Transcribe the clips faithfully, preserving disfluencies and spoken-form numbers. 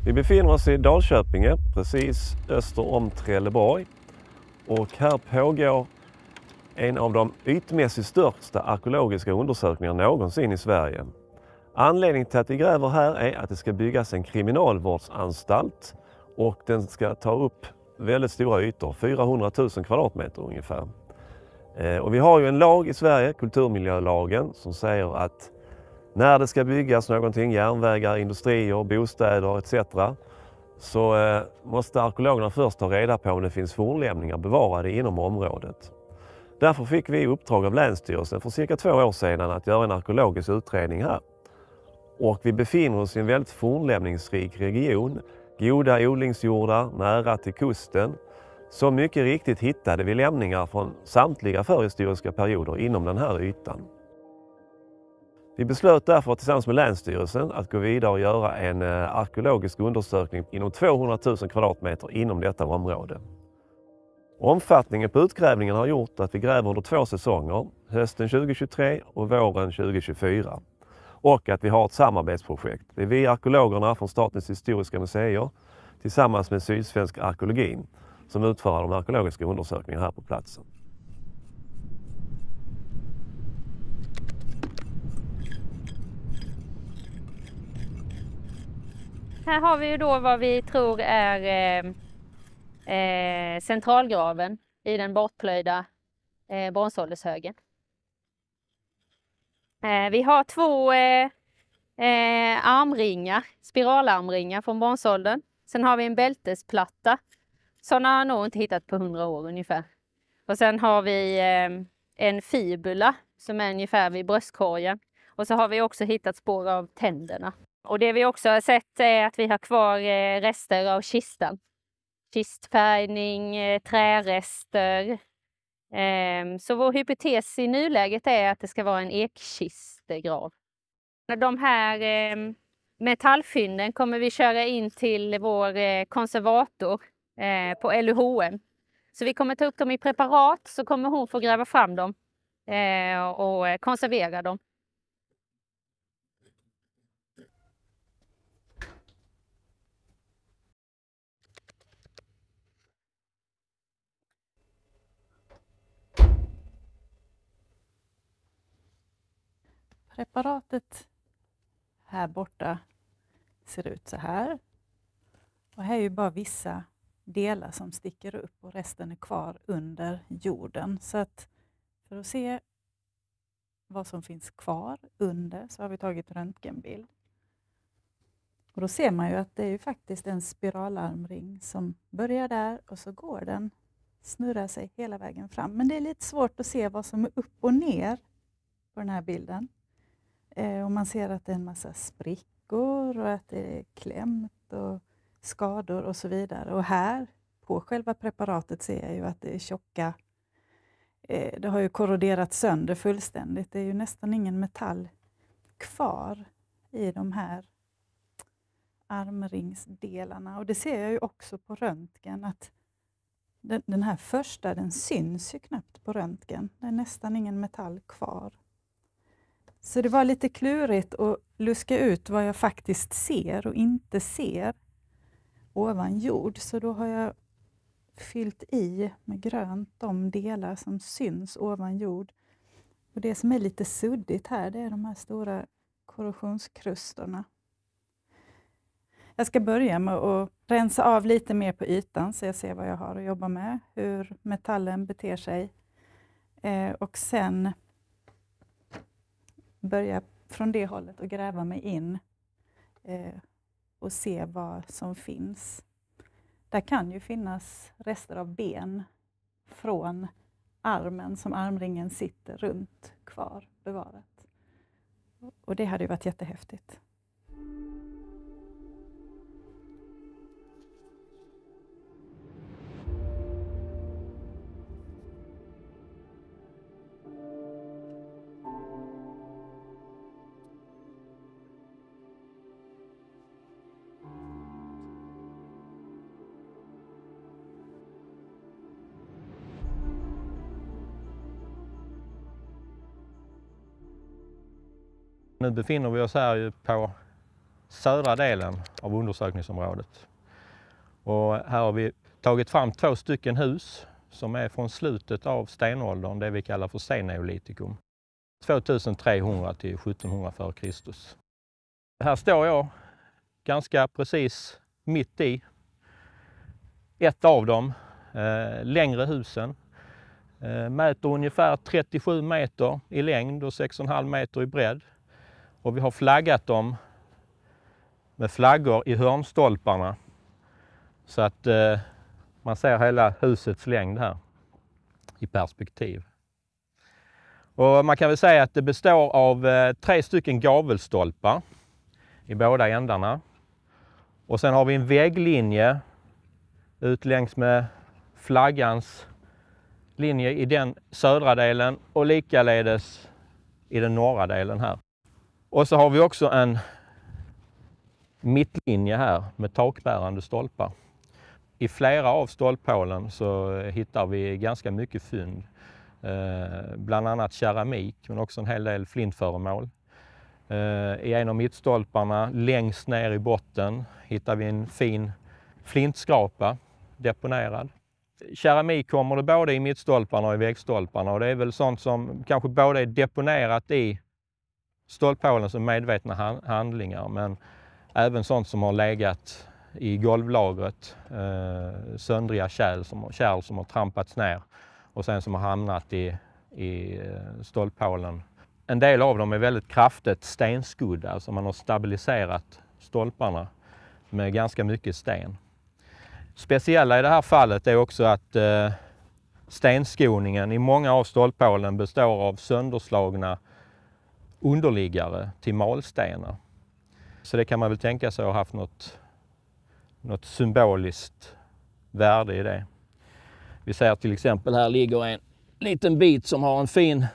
Vi befinner oss i Dalköpinge, precis öster om Trelleborg. Och här pågår en av de ytmässigt största arkeologiska undersökningarna någonsin i Sverige. Anledningen till att vi gräver här är att det ska byggas en kriminalvårdsanstalt och den ska ta upp väldigt stora ytor, fyrahundratusen kvadratmeter ungefär. Och vi har ju en lag i Sverige, kulturmiljölagen, som säger att när det ska byggas någonting, järnvägar, industrier, bostäder et cetera, så måste arkeologerna först ta reda på om det finns fornlämningar bevarade inom området. Därför fick vi uppdrag av Länsstyrelsen för cirka två år sedan att göra en arkeologisk utredning här. Och vi befinner oss i en väldigt fornlämningsrik region, goda odlingsjordar nära till kusten. Så mycket riktigt hittade vi lämningar från samtliga förhistoriska perioder inom den här ytan. Vi beslöt därför tillsammans med Länsstyrelsen att gå vidare och göra en arkeologisk undersökning inom tvåhundratusen kvadratmeter inom detta område. Omfattningen på utgrävningen har gjort att vi gräver under två säsonger, hösten tjugohundratjugotre och våren tjugohundratjugofyra. Och att vi har ett samarbetsprojekt. Det är vi arkeologerna från Statens historiska museer tillsammans med Sydsvensk arkeologin som utför de arkeologiska undersökningarna här på platsen. Här har vi ju då vad vi tror är eh, eh, centralgraven i den bortplöjda eh, bronsåldershögen. Eh, vi har två eh, eh, armringar, spiralarmringar från bronsåldern. Sen har vi en bältesplatta. Sådana har jag nog inte hittat på hundra år ungefär. Och sen har vi eh, en fibula som är ungefär vid bröstkorgen. Och så har vi också hittat spår av tänderna. Och det vi också har sett är att vi har kvar eh, rester av kistan. Kistfärgning, eh, trärester. Eh, så vår hypotes i nuläget är att det ska vara en ekkistegrav. De här eh, metallfynden kommer vi köra in till vår eh, konservator eh, på L U H M. Så vi kommer ta upp dem i preparat, så kommer hon få gräva fram dem eh, och konservera dem. Preparatet här borta ser ut så här. Och här är ju bara vissa delar som sticker upp och resten är kvar under jorden. Så att för att se vad som finns kvar under så har vi tagit röntgenbild. Och då ser man ju att det är ju faktiskt en spiralarmring som börjar där och så går den, snurrar sig hela vägen fram. Men det är lite svårt att se vad som är upp och ner på den här bilden. Eh, och man ser att det är en massa sprickor och att det är klämt och skador och så vidare. Och här på själva preparatet ser jag ju att det är tjocka. Eh, det har ju korroderat sönder fullständigt. Det är ju nästan ingen metall kvar i de här armringsdelarna. Och det ser jag ju också på röntgen att den, den här första, den syns ju knappt på röntgen. Det är nästan ingen metall kvar. Så det var lite klurigt att luska ut vad jag faktiskt ser och inte ser ovan jord. Så då har jag fyllt i med grönt de delar som syns ovan jord. Och det som är lite suddigt här, det är de här stora korrosionskrusterna. Jag ska börja med att rensa av lite mer på ytan så jag ser vad jag har att jobba med, hur metallen beter sig. Eh, och sen börja från det hållet och gräva mig in eh, och se vad som finns. Där kan ju finnas rester av ben från armen som armringen sitter runt kvar bevarat. Och det hade ju varit jättehäftigt. Nu befinner vi oss här ju på södra delen av undersökningsområdet. Och här har vi tagit fram två stycken hus som är från slutet av stenåldern, det vi kallar för senneolitikum. tvåtusentrehundra till sjuttonhundra före Kristus. Här står jag ganska precis mitt i ett av de eh, längre husen. Eh, mäter ungefär trettiosju meter i längd och sex komma fem meter i bredd. Och vi har flaggat dem med flaggor i hörnstolparna så att eh, man ser hela husets längd här i perspektiv. Och man kan väl säga att det består av eh, tre stycken gavelstolpar i båda ändarna. Och sen har vi en vägglinje ut längs med flaggans linje i den södra delen och likaledes i den norra delen här. Och så har vi också en mittlinje här med takbärande stolpar. I flera av stolphålen så hittar vi ganska mycket fynd. Eh, bland annat keramik men också en hel del flintföremål. Eh, I en av mittstolparna längst ner i botten hittar vi en fin flintskrapa deponerad. Keramik kommer det både i mittstolparna och i väggstolparna och det är väl sånt som kanske både är deponerat i stolphålen som medvetna handlingar men även sånt som har legat i golvlagret, eh, söndriga kärl som, kärl som har trampats ner och sen som har hamnat i, i stolphålen. En del av dem är väldigt kraftigt stenskudda, alltså man har stabiliserat stolparna med ganska mycket sten. Speciella i det här fallet är också att eh, stenskoningen i många av stolphålen består av sönderslagna underliggare till malstenar. Så det kan man väl tänka sig ha haft något, något symboliskt värde i det. Vi ser till exempel här ligger en liten bit som har en fin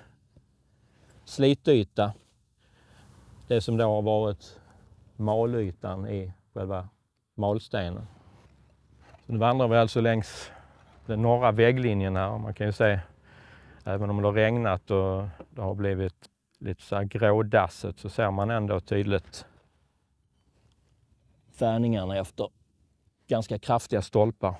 slityta. Det som då har varit malytan i själva malstenen. Så nu vandrar vi alltså längs den norra vägglinjen här. Man kan ju se, även om det har regnat och det har blivit lite så här grådassigt så ser man ändå tydligt färgningarna efter ganska kraftiga stolpar.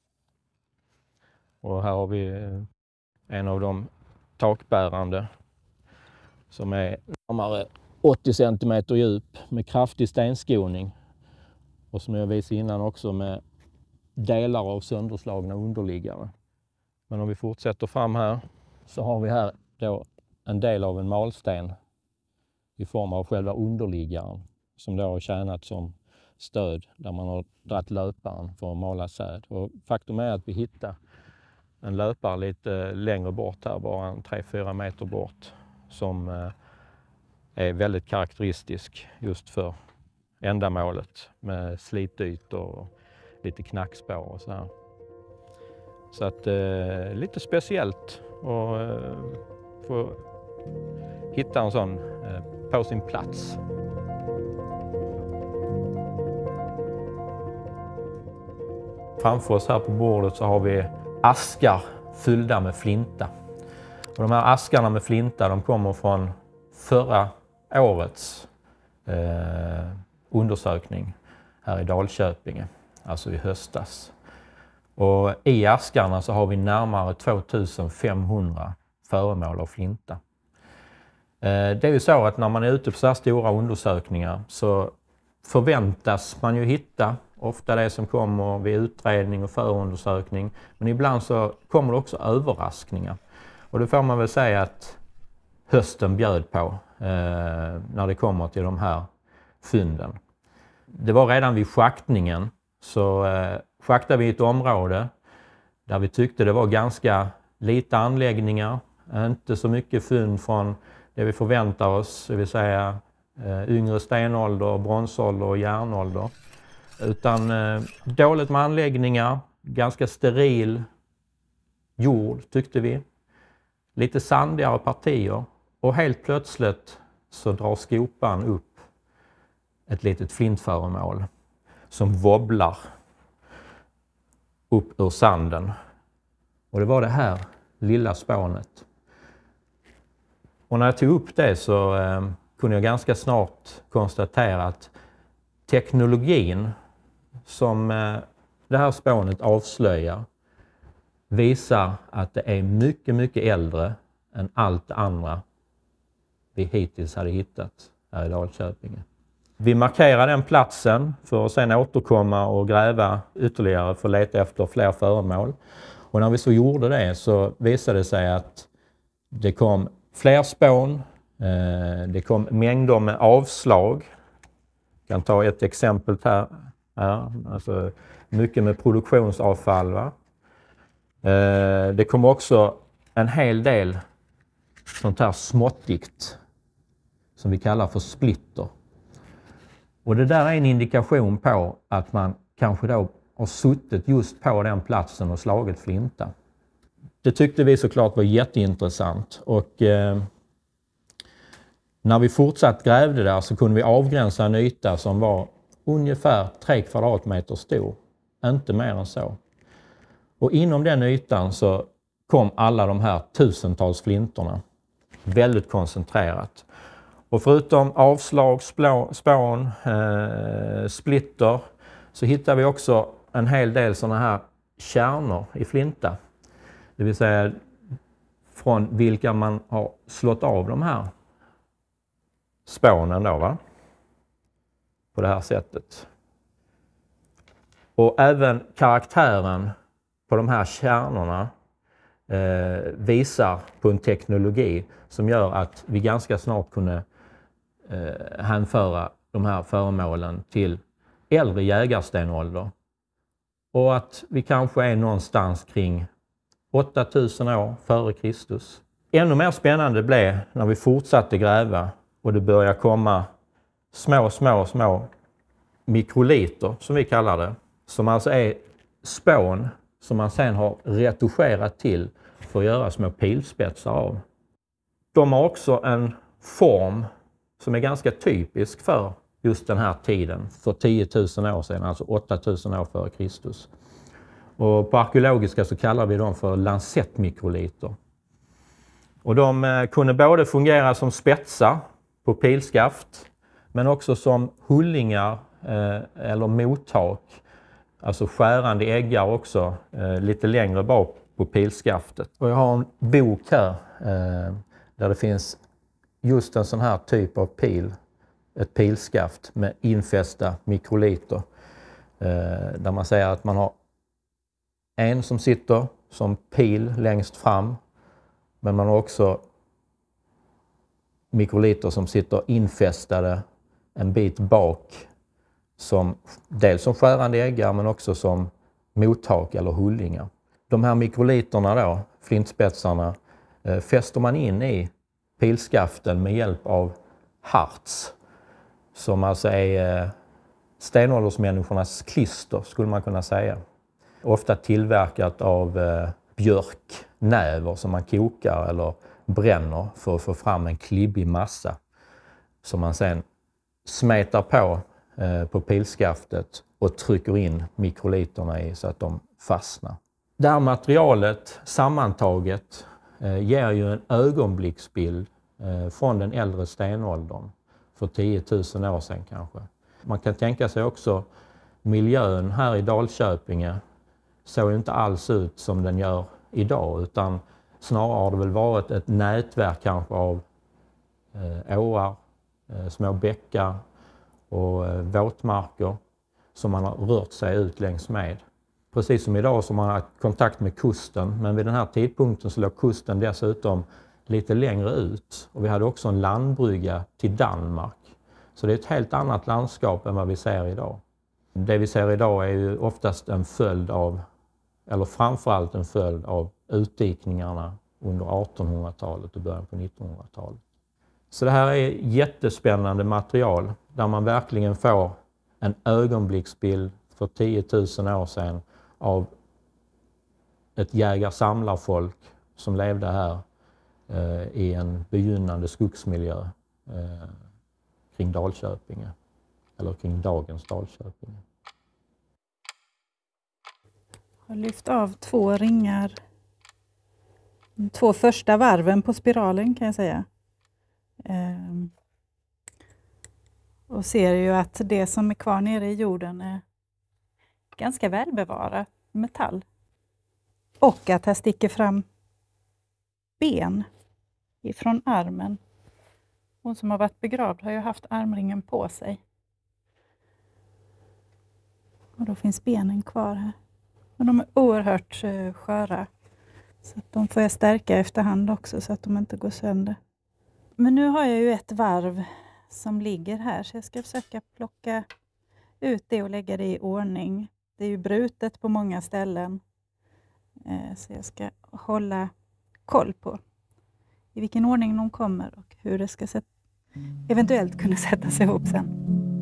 Och här har vi en av de takbärande som är närmare åttio centimeter djup med kraftig stenskoning. Och som jag visade innan också med delar av sönderslagna underliggare. Men om vi fortsätter fram här så har vi här då en del av en malsten i form av själva underliggaren som då har tjänat som stöd där man har dratt löparen för att mala säd. Och faktum är att vi hittar en löpare lite längre bort här, bara tre fyra meter bort, som är väldigt karaktäristisk just för ändamålet med slitytor och lite knackspår och så här. Så att eh, lite speciellt att eh, få hitta en sån eh, på sin plats. Framför oss här på bordet så har vi askar fyllda med flinta. Och de här askarna med flinta de kommer från förra årets eh, undersökning här i Dalköpinge, alltså i höstas. Och i askarna så har vi närmare tvåtusenfemhundra föremål av flinta. Eh, det är ju så att när man är ute på så här stora undersökningar så förväntas man ju hitta ofta det som kommer vid utredning och förundersökning. Men ibland så kommer det också överraskningar. Och det får man väl säga att hösten bjöd på eh, när det kommer till de här fynden. Det var redan vid schaktningen så eh, schaktade vi ett område där vi tyckte det var ganska lite anläggningar. Inte så mycket fynd från det vi förväntar oss, det vill säga eh, yngre stenålder, bronsålder och järnålder. Utan eh, dåligt med anläggningar, ganska steril jord tyckte vi. Lite sandigare partier och helt plötsligt så drar skopan upp ett litet flintföremål som wobblar upp ur sanden. Och det var det här lilla spånet. Och när jag tog upp det så eh, kunde jag ganska snart konstatera att teknologin som det här spånet avslöjar visar att det är mycket, mycket äldre än allt andra vi hittills hade hittat här i Dalköpinge. Vi markerar den platsen för att sedan återkomma och gräva ytterligare för att leta efter fler föremål. Och när vi så gjorde det så visade det sig att det kom fler spån, det kom mängder med avslag. Jag kan ta ett exempel här. Ja, alltså mycket med produktionsavfall. Va? Det kom också en hel del sånt här småttigt som vi kallar för splitter. Och det där är en indikation på att man kanske då har suttit just på den platsen och slagit flinta. Det tyckte vi såklart var jätteintressant och eh, när vi fortsatt grävde där så kunde vi avgränsa en yta som var ungefär tre kvadratmeter stor, inte mer än så. Och inom den ytan så kom alla de här tusentals flintorna, väldigt koncentrerat. Och förutom avslag, spån, eh, splitter så hittar vi också en hel del sådana här kärnor i flinta. Det vill säga från vilka man har slått av de här spånen då, va? På det här sättet. Och även karaktären på de här kärnorna eh, visar på en teknologi som gör att vi ganska snart kunde eh, hänföra de här föremålen till äldre jägarstenålder. Och att vi kanske är någonstans kring åtta tusen år före Kristus. Ännu mer spännande blev när vi fortsatte gräva och det började komma små, små, små mikroliter som vi kallar det. Som alltså är spån som man sen har retuscherat till för att göra små pilspetsar av. De har också en form som är ganska typisk för just den här tiden, för tio tusen år sedan, alltså åtta tusen år före Kristus. Och på arkeologiska så kallar vi dem för lancettmikroliter. Och de kunde både fungera som spetsar på pilskaft men också som hullingar eh, eller mothak. Alltså skärande äggar också eh, lite längre bak på pilskaftet. Och jag har en bok här eh, där det finns just en sån här typ av pil. Ett pilskaft med infästa mikroliter. Eh, där man säger att man har en som sitter som pil längst fram. Men man har också mikroliter som sitter infästade en bit bak. Som, dels som skärande äggar men också som mothak eller hullingar. De här mikroliterna då, flintspetsarna, eh, fäster man in i pilskaften med hjälp av harts. Som alltså är eh, stenåldersmänniskornas klister skulle man kunna säga. Ofta tillverkat av eh, björknäver som man kokar eller bränner för att få fram en klibbig massa. Som man sen smetar på eh, på pilskaftet och trycker in mikroliterna i så att de fastnar. Det här materialet sammantaget eh, ger ju en ögonblicksbild eh, från den äldre stenåldern för tio tusen år sedan kanske. Man kan tänka sig också miljön här i Dalköpinge såg inte alls ut som den gör idag utan snarare har det väl varit ett nätverk kanske av eh, åar, eh, små bäckar och eh, våtmarker som man har rört sig ut längs med. Precis som idag som man har kontakt med kusten, men vid den här tidpunkten så låg kusten dessutom lite längre ut och vi hade också en landbrygga till Danmark. Så det är ett helt annat landskap än vad vi ser idag. Det vi ser idag är ju oftast en följd av, eller framförallt en följd av utdikningarna under artonhundratalet och början på nittonhundratalet. Så det här är jättespännande material där man verkligen får en ögonblicksbild för tio tusen år sedan av ett jägar-samlarfolk som levde här eh, i en begynnande skogsmiljö eh, kring Dalköpinge, eller kring dagens Dalköpinge. Jag har lyft av två ringar, de två första varven på spiralen kan jag säga. Och ser ju att det som är kvar nere i jorden är ganska välbevarat metall. Och att här sticker fram ben ifrån armen. Hon som har varit begravd har ju haft armringen på sig. Och då finns benen kvar här. Och de är oerhört uh, sköra. Så att de får jag stärka efterhand också så att de inte går sönder. Men nu har jag ju ett varv som ligger här. Så jag ska försöka plocka ut det och lägga det i ordning. Det är ju brutet på många ställen. Uh, så jag ska hålla koll på i vilken ordning de kommer och hur det ska sätt- eventuellt kunna sättas ihop sen.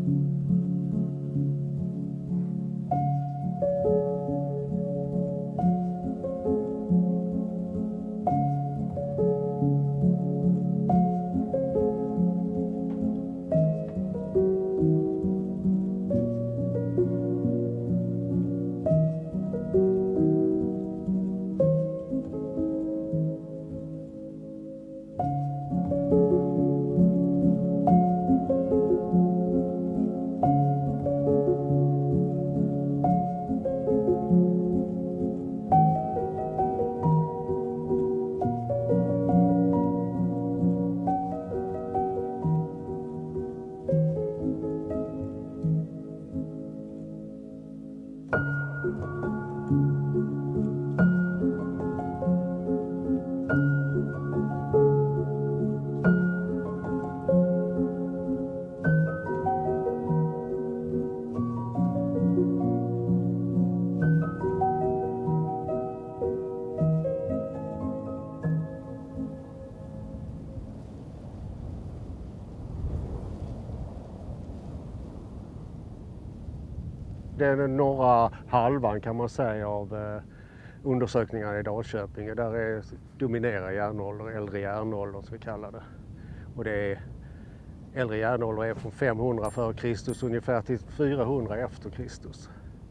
Det är den norra halvan kan man säga av eh, undersökningarna i Dalköping. Där är, dominerar järnålder, äldre järnålder som vi kallar det. Och det är, äldre järnålder är från femhundra före Kristus ungefär till fyrahundra efter Kristus.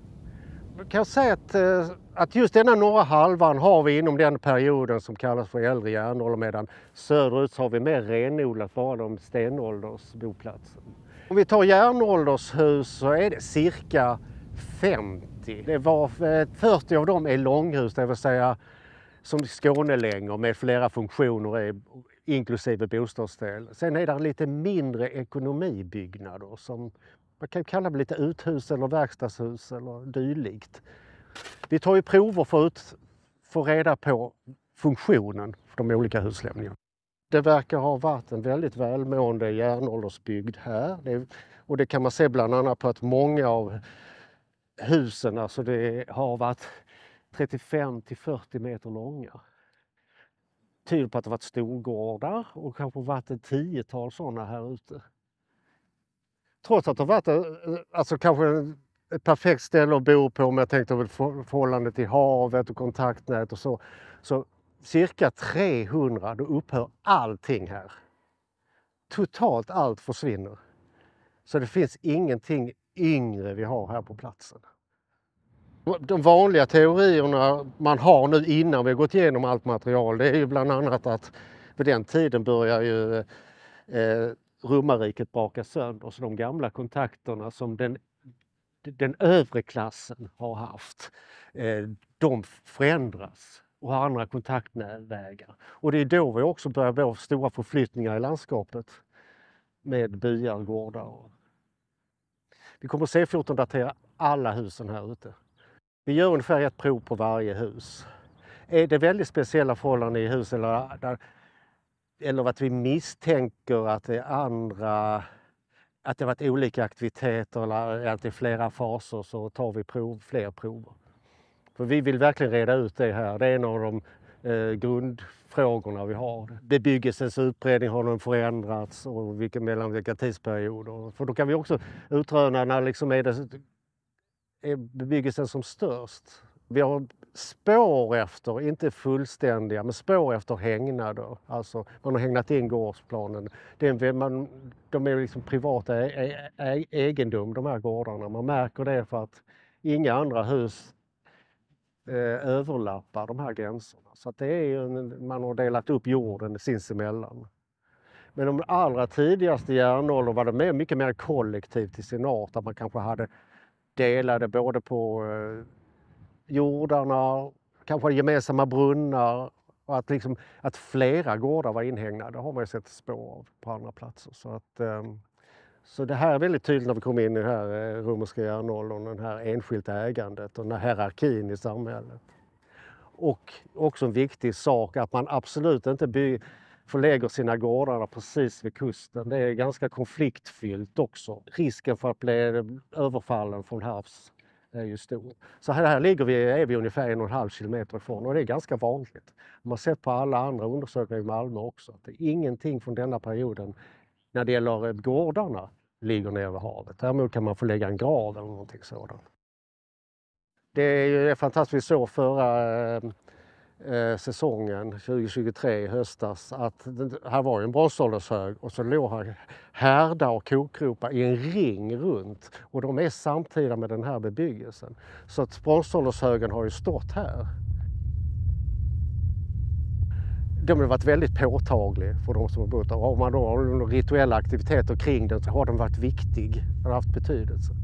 Jag kan säga att, eh, att just denna norra halvan har vi inom den perioden som kallas för äldre järnålder, medan söderut har vi mer renodlat bara de stenåldersboplatsen. Om vi tar järnåldershus så är det cirka femtio. Det var fyrtio av dem är långhus, det vill säga som Skånelängor med flera funktioner inklusive bostadsdel. Sen är det lite mindre ekonomibyggnader som man kan kalla det lite uthus eller verkstadshus eller dylikt. Vi tar ju prover för att få reda på funktionen för de olika huslämningarna. Det verkar ha varit en väldigt välmående järnåldersbygd här. Det, och det kan man se bland annat på att många av husen, alltså det har varit trettiofem till fyrtio meter långa. Tyder på att det varit storgårdar och kanske varit ett tiotal sådana här ute. Trots att det har varit alltså kanske ett perfekt ställe att bo på, om jag tänkte på förhållande till havet och kontaktnät och så, så cirka trehundra, då upphör allting här. Totalt allt försvinner. Så det finns ingenting yngre vi har här på platsen. De vanliga teorierna man har nu innan vi gått igenom allt material, det är ju bland annat att vid den tiden börjar ju eh, romarriket braka sönder. Så de gamla kontakterna som den, den övre klassen har haft, eh, de förändras och har andra kontaktvägar. Och det är då vi också börjar få stora förflyttningar i landskapet med byar och gårdar. Vi kommer att C fjorton-datera alla husen här ute. Vi gör ungefär ett prov på varje hus. Är det väldigt speciella förhållanden i hus eller, där, eller att vi misstänker att det är andra, att det har varit olika aktiviteter eller att det är flera faser, så tar vi prov, fler prover. För vi vill verkligen reda ut det här. Det är en av de eh, grundfrågorna vi har. Bebyggelsens utbredning, har den förändrats och vilken, mellan vilka tidsperioder. För då kan vi också utröna när liksom är, det, är bebyggelsen som störst. Vi har spår efter, inte fullständiga, men spår efter hängnader. Alltså man har hängnat in gårdsplanen. Det är, man, de är liksom privata ä, ä, egendom, de här gårdarna. Man märker det för att inga andra hus eh, överlappar de här gränserna. Så att det är ju, man har delat upp jorden sinsemellan. Men de allra tidigaste järnåldern var det mer, mycket mer kollektivt i sin art. Att man kanske hade delade både på eh, jordarna, kanske gemensamma brunnar. Och att, liksom, att flera gårdar var inhägnade har man ju sett spår av på andra platser. Så, att, eh, så det här är väldigt tydligt när vi kommer in i den här eh, romerska järnåldern. Den här enskilt ägandet och den här hierarkin i samhället. Och också en viktig sak att man absolut inte by- förlägger sina gårdar precis vid kusten. Det är ganska konfliktfyllt också. Risken för att bli överfallen från havs är ju stor. Så här, här ligger vi, är vi ungefär en och en halv kilometer ifrån och det är ganska vanligt. Man har sett på alla andra undersökningar i Malmö också att det är ingenting från denna perioden när det gäller gårdarna ligger nere vid havet. Däremot kan man få lägga en grav eller någonting sådant. Det är ju fantastiskt så förra eh, säsongen tjugohundratjugotre i höstas att här var en bronsåldershög och så låg här härdar och kokgropar i en ring runt och de är samtida med den här bebyggelsen. Så att bronsåldershögen har ju stått här. De har varit väldigt påtaglig för de som har bott där. Och om man då har rituella aktiviteter kring den så har den varit viktig. Den har haft betydelse.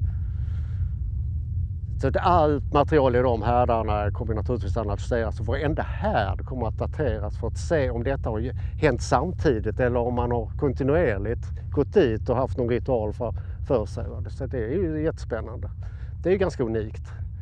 Så allt material i de härdarna kommer naturligtvis analyseras och varenda härd kommer att dateras för att se om detta har hänt samtidigt eller om man har kontinuerligt gått dit och haft någon ritual för, för sig. Så det är ju jättespännande. Det är ju ganska unikt.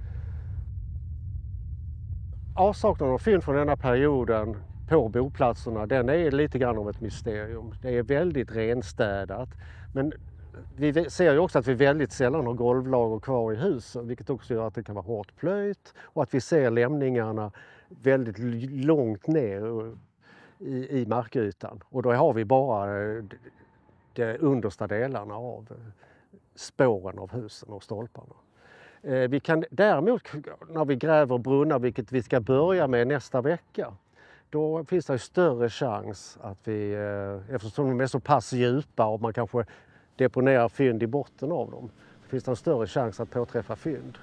Avsaknaden av fynd från denna perioden på boplatserna, den är lite grann av ett mysterium. Det är väldigt renstädat. Men vi ser ju också att vi väldigt sällan har golvlager kvar i husen, vilket också gör att det kan vara hårt plöjt och att vi ser lämningarna väldigt långt ner i, i markytan. Och då har vi bara de understa delarna av spåren av husen och stolparna. Vi kan däremot, när vi gräver brunnar, vilket vi ska börja med nästa vecka, då finns det ju större chans att vi, eftersom de är så pass djupa och man kanske deponerar fynd i botten av dem, finns det en större chans att påträffa fynd.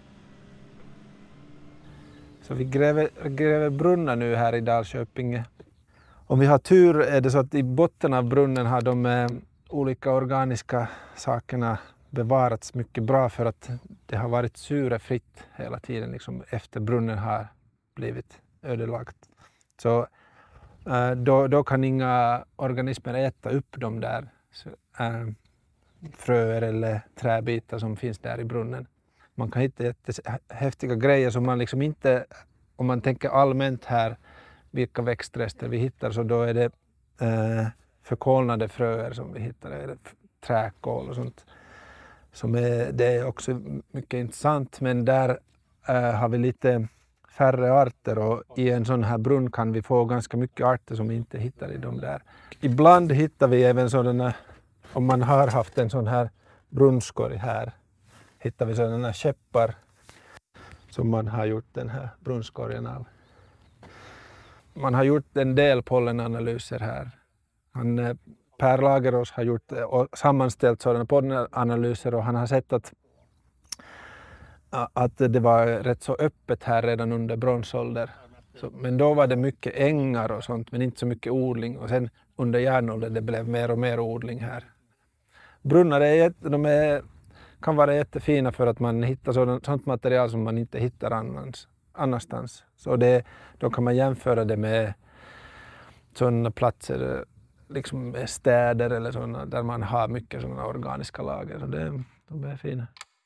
Så vi gräver, gräver brunnar nu här i Dalköping. Om vi har tur är det så att i botten av brunnen har de eh, olika organiska sakerna bevarats mycket bra för att det har varit syrefritt hela tiden liksom, efter brunnen har blivit ödelagt. Så äh, då, då kan inga organismer äta upp de där så, äh, fröer eller träbitar som finns där i brunnen. Man kan hitta jättehäftiga grejer som man liksom inte, om man tänker allmänt här vilka växtrester vi hittar, så då är det äh, förkolnade fröer som vi hittar, det är träkål och sånt. Som är, det är också mycket intressant, men där äh, har vi lite färre arter och i en sån här brunn kan vi få ganska mycket arter som vi inte hittar i de där. Ibland hittar vi även sådana, om man har haft en sån här brunnskorg här, hittar vi sådana käppar som man har gjort den här brunnskorgen av. Man har gjort en del pollenanalyser här. Han, Per Lagerås har gjort och sammanställt sådana pollenanalyser och han har sett att att det var rätt så öppet här redan under bronsålder. Så, men då var det mycket ängar och sånt, men inte så mycket odling. Och sen under järnåldern det blev mer och mer odling här. Brunnar är, de är, kan vara jättefina för att man hittar sådant, sådant material som man inte hittar annans, annanstans. Så det, då kan man jämföra det med sådana platser, liksom med städer eller sådana, där man har mycket sådana organiska lager. Så det, de är fina.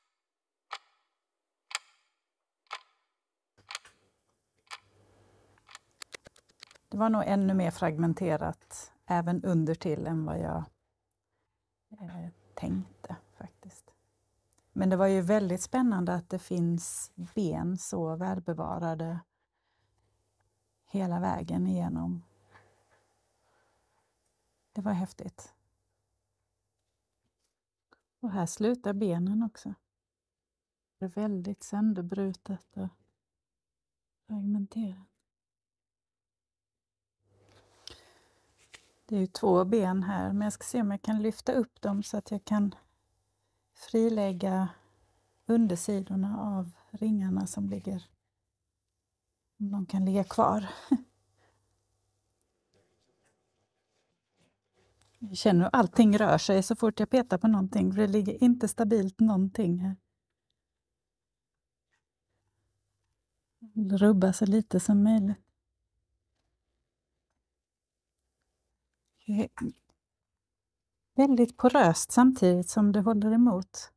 Det var nog ännu mer fragmenterat även under till än vad jag eh, tänkte faktiskt. Men det var ju väldigt spännande att det finns ben så välbevarade hela vägen igenom. Det var häftigt. Och här slutar benen också. Det är väldigt sönderbrutet och fragmenterat. Det är ju två ben här, men jag ska se om jag kan lyfta upp dem så att jag kan frilägga undersidorna av ringarna som ligger, om de kan ligga kvar. Jag känner hur allting rör sig så fort jag petar på någonting. För det ligger inte stabilt någonting här. Rubba så lite som möjligt. Det är väldigt poröst samtidigt som det håller emot.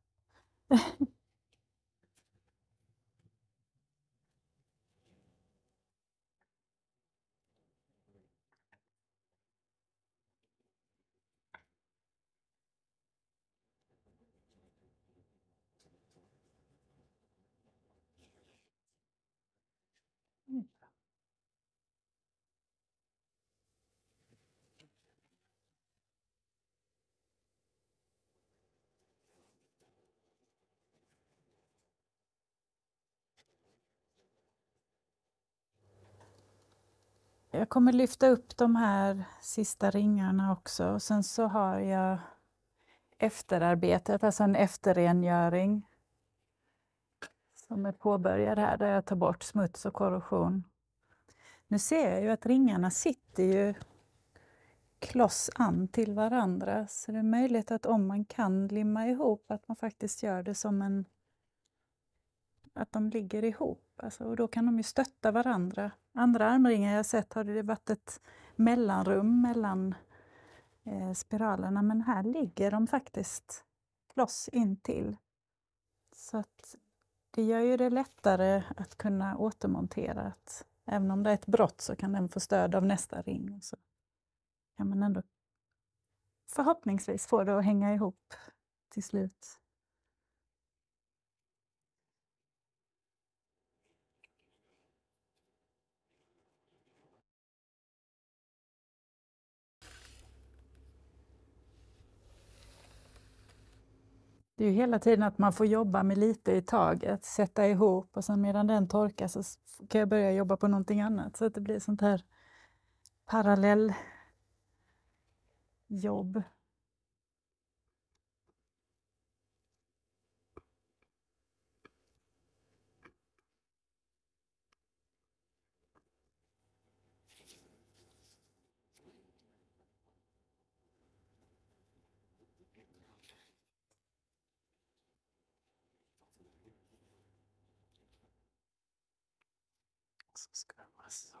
Jag kommer lyfta upp de här sista ringarna också. Och sen så har jag efterarbetet, alltså en efterrengöring som är påbörjad här, där jag tar bort smuts och korrosion. Nu ser jag ju att ringarna sitter ju kloss an till varandra, så det är möjligt att om man kan limma ihop att man faktiskt gör det som en att de ligger ihop, alltså, och då kan de ju stötta varandra. Andra armringar jag sett har det varit ett mellanrum mellan eh, spiralerna, men här ligger de faktiskt kloss in till. Så att det gör ju det lättare att kunna återmontera. Att även om det är ett brott så kan den få stöd av nästa ring. Och så kan man ändå förhoppningsvis få det att hänga ihop till slut. Det är ju hela tiden att man får jobba med lite i taget, sätta ihop, och sen medan den torkar så kan jag börja jobba på någonting annat. Så att det blir sånt här parallelljobb. Så ska det vara så.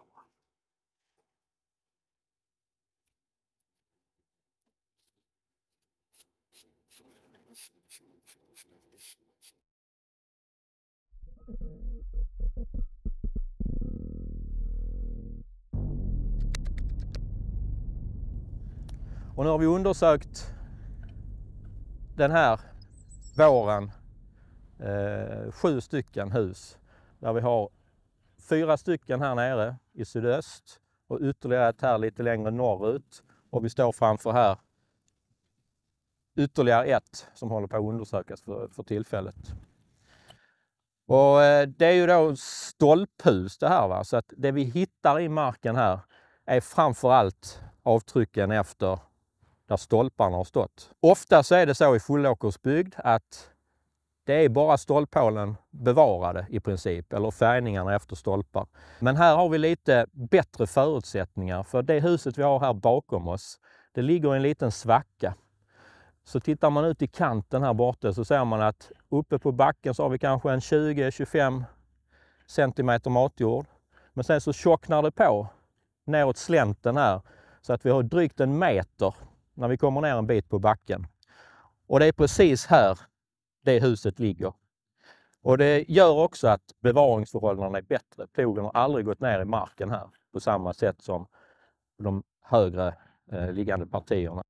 Och nu har vi undersökt den här våren eh, sju stycken hus där vi har fyra stycken här nere i sydöst och ytterligare ett här lite längre norrut, och vi står framför här ytterligare ett som håller på att undersökas för, för tillfället. Och eh, det är ju då stolphus det här, va? Så att det vi hittar i marken här är framförallt avtrycken efter där stolparna har stått. Ofta så är det så i fullåkersbygd att det är bara stolphålen bevarade i princip, eller färgningarna efter stolpar. Men här har vi lite bättre förutsättningar, för det huset vi har här bakom oss, det ligger i en liten svacka. Så tittar man ut i kanten här borta så ser man att uppe på backen så har vi kanske en tjugo till tjugofem centimeter matjord. Men sen så tjocknar det på neråt slänten här så att vi har drygt en meter när vi kommer ner en bit på backen. Och det är precis här det huset ligger. Och det gör också att bevaringsförhållandena är bättre. Plogen har aldrig gått ner i marken här på samma sätt som de högre eh, liggande partierna.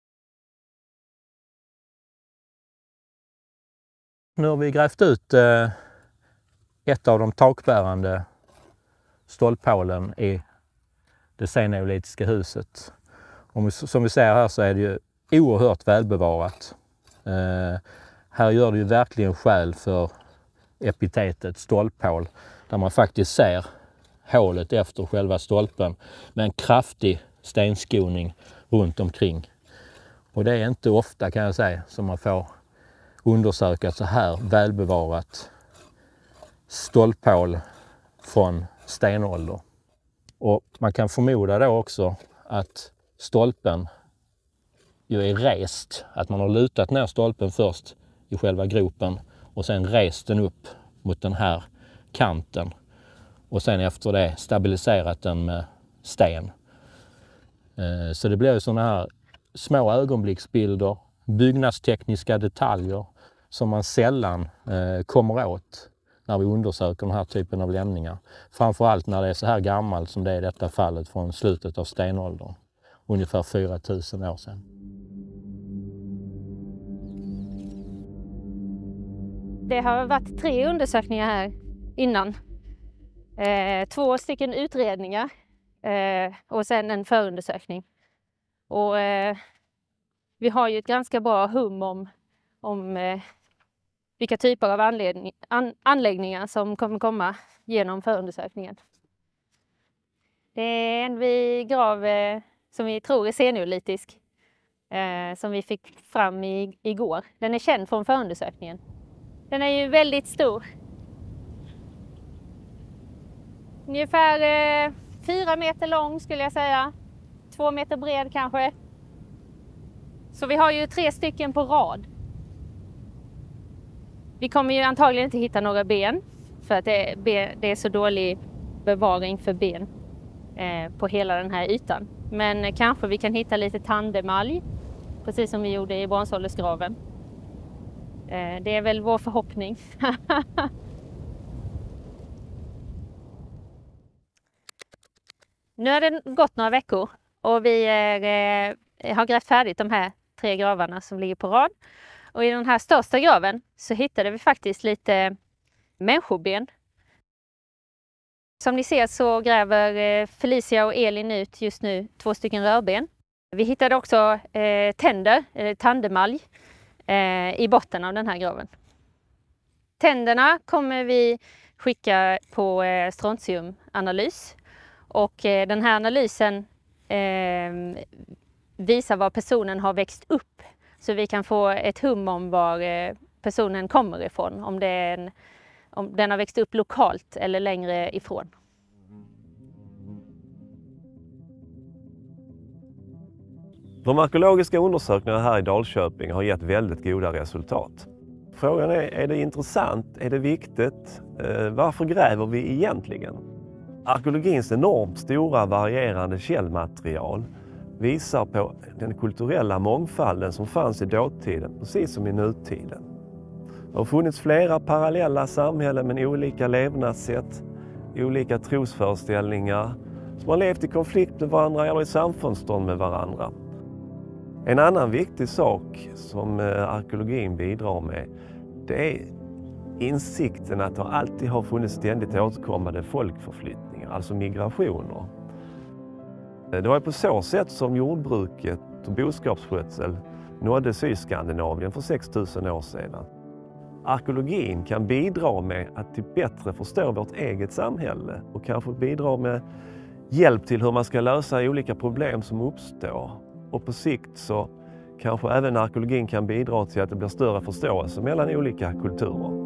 Nu har vi grävt ut eh, ett av de takbärande stolphålen i det senneolitiska huset. Om vi, som vi ser här så är det ju oerhört välbevarat. Eh, här gör det ju verkligen skäl för epitetet stolphål, där man faktiskt ser hålet efter själva stolpen med en kraftig stenskoning runt omkring. Och det är inte ofta, kan jag säga, som man får undersöka så här välbevarat stolphål från stenålder. Och man kan förmoda då också att stolpen ju är rest. Att man har lutat ner stolpen först i själva gropen och sen rest den upp mot den här kanten. Och sen efter det stabiliserat den med sten. Så det blir ju sådana här små ögonblicksbilder, byggnadstekniska detaljer som man sällan kommer åt när vi undersöker den här typen av lämningar. Framförallt när det är så här gammalt som det är i detta fallet från slutet av stenåldern. Ungefär fyra tusen år sedan. Det har varit tre undersökningar här innan. Eh, två stycken utredningar eh, och sen en förundersökning. Och eh, vi har ju ett ganska bra hum om, om eh, vilka typer av anledning, an, anläggningar som kommer komma genom förundersökningen. Det är en vid grav eh, som vi tror är seniolitisk eh, som vi fick fram i, igår. Den är känd från förundersökningen. Den är ju väldigt stor. Ungefär eh, fyra meter lång skulle jag säga. Två meter bred kanske. Så vi har ju tre stycken på rad. Vi kommer ju antagligen inte hitta några ben. För att det, det är så dålig bevaring för ben eh, på hela den här ytan. Men eh, kanske vi kan hitta lite tandemalj. Precis som vi gjorde i bronsåldersgraven. Eh, det är väl vår förhoppning. Nu har det gått några veckor och vi är, eh, har grävt färdigt de här tre gravarna som ligger på rad. Och i den här största graven så hittade vi faktiskt lite människoben. Som ni ser så gräver eh, Felicia och Elin ut just nu två stycken rörben. Vi hittade också eh, tänder, eh, tandemalj, eh, i botten av den här graven. Tänderna kommer vi skicka på eh, strontiumanalys. Och eh, den här analysen eh, visar var personen har växt upp. Så vi kan få ett hum om var eh, personen kommer ifrån. Om, det är en, om den har växt upp lokalt eller längre ifrån. De arkeologiska undersökningarna här i Dalköping har gett väldigt goda resultat. Frågan är, är det intressant? Är det viktigt? Eh, varför gräver vi egentligen? Arkeologins enormt stora varierande källmaterial visar på den kulturella mångfalden som fanns i dåtiden, precis som i nutiden. Det har funnits flera parallella samhällen med olika levnadssätt, olika trosföreställningar som har levt i konflikt med varandra eller i samförstånd med varandra. En annan viktig sak som arkeologin bidrar med, det är insikten att det alltid har funnits ständigt återkommande folkförflyttningar, alltså migrationer. Det var på så sätt som jordbruket och boskapsskötsel nådde Sydskandinavien för sex tusen år sedan. Arkeologin kan bidra med att till bättre förstå vårt eget samhälle och kanske bidra med hjälp till hur man ska lösa olika problem som uppstår. Och på sikt så kanske även arkeologin kan bidra till att det blir större förståelse mellan olika kulturer.